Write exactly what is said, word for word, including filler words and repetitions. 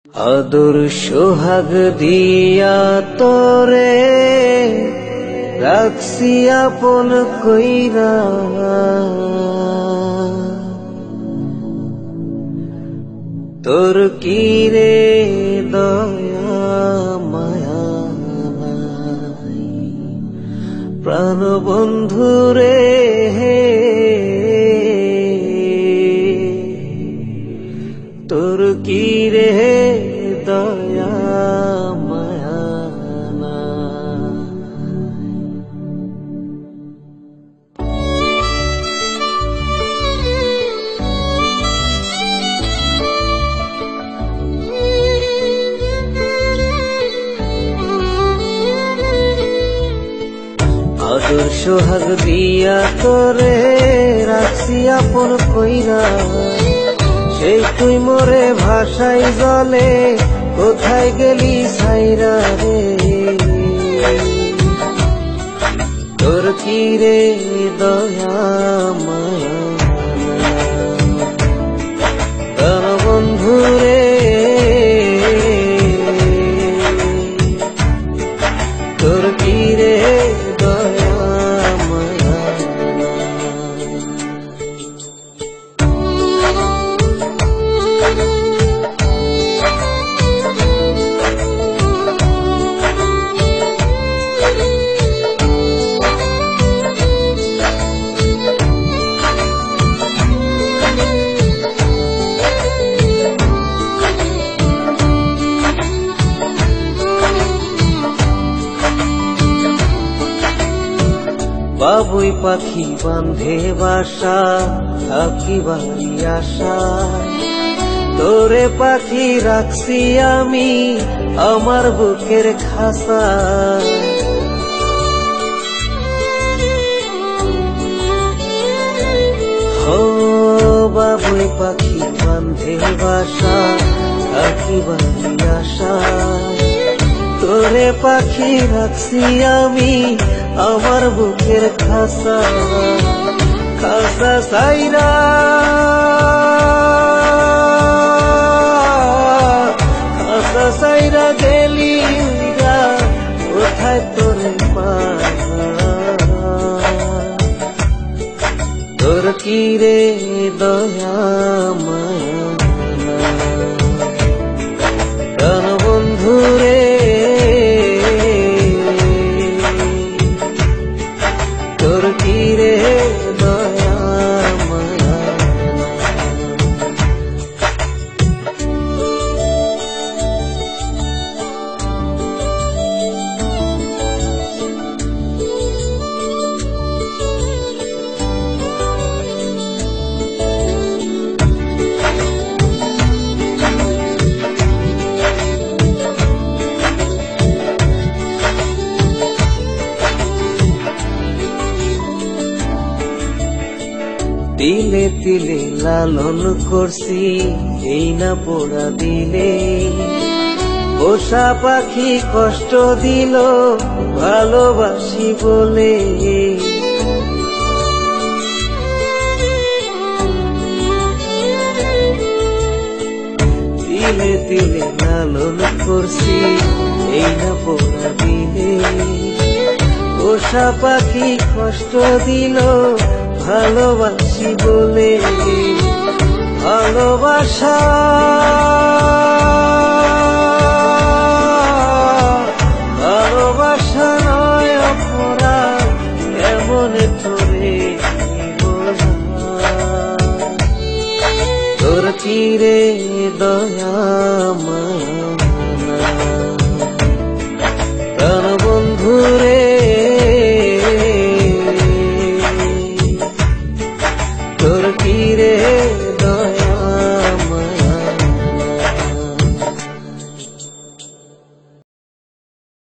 আদর সোহাগ দিয়া তোরে রাখছি আপন কইরা, তোর কি রে দয়া মায়া নাই প্রাণ বন্ধু রে, তোর কি রে দয়া মায়া নাই। আদর সোহাগ দিয়া তোরে রাখছি আপন কইরা, সেই তুই মোরে ভাষাই জলে কোথায় গেলি ছাইরা রে, তোর কি রে দয়া মায়া প্রাণ বন্ধু রে, তোর কি রে দয়া মায়া। বাবুই পাখি বান্ধে বাসা থাকি বাড়ি আশা, তোরে পাখি রাখছি আমি আমার বুকের খাসা, হো বাবুই পাখি বান্ধে বাসা থাকি বাড়ি আশা, তোরে পাখি রাখছি আমি আমার বুকের খাসা, খাসা সাইরা খাসা সাইরা গেলি কোথায় তোরে পা, তোর কি রে দয়া মায়া প্রাণ বন্ধু রে, তোর কি রে দয়া মায়া। তিলে তিলে লালন করছি এই না পোড়া দিলে, পোষা পাখি কষ্ট দিল ভালোবাসি বলে, তিলে তিলে লালন করছি এই না পোড়া দিলে, পোষা পাখি কষ্ট দিল ভালোবাসি বলে, ভালোবাসা ভালোবাসা নয় অপরাধ এমন তোরে বোঝা, তোর কি রে দয়া মায়া প্রাণ বন্ধু রে, তোর কি রে